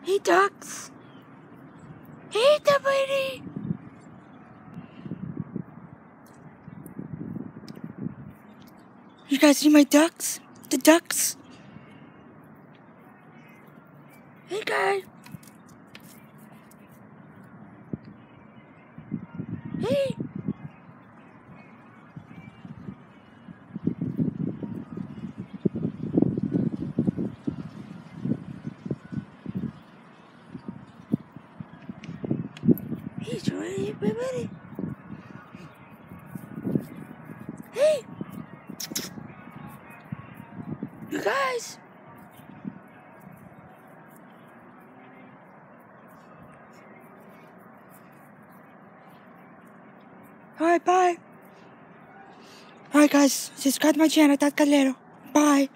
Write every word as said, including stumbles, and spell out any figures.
Hey, ducks. Hey, everybody. You guys see my ducks? The ducks. Hey, guys. Hey. Hey, Joy, everybody. Hey. You guys. Alright, bye. Alright, guys. Subscribe to my channel, Dad Calero. Bye.